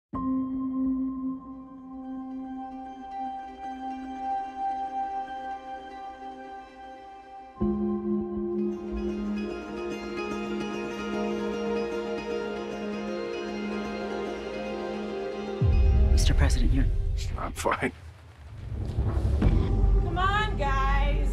Mr. President, you're... I'm fine. Come on, guys.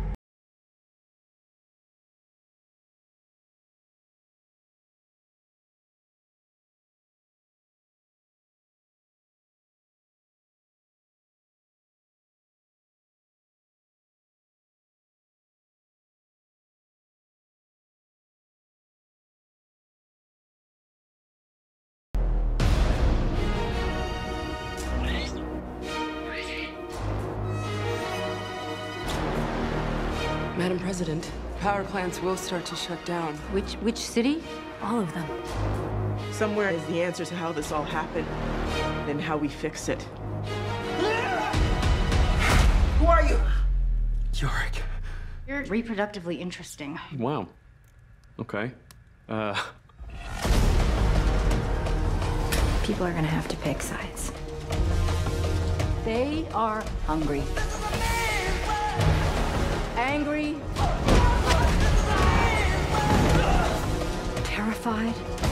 Madam President, power plants will start to shut down. Which city? All of them. Somewhere is the answer to how this all happened and how we fix it. Who are you? Yorick. You're reproductively interesting. Wow. Okay. People are gonna have to pick sides. They are hungry. Angry. Terrified.